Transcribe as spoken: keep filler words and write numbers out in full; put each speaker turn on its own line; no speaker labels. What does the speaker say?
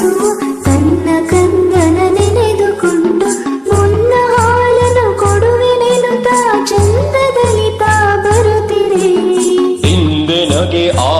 ತನ್ನ ಕಂದನ ನೆನೆದುಕೊಂಡು ಮುನ್ನ ಹಾಲನ್ನು ಕೊಡುವೆನೆನುತ್ತಾ ಚಂದದಲ್ಲಿ ತಾ ಬರುತ್ತಿರೆ.
ಹಿಂದೆ ನಗೆ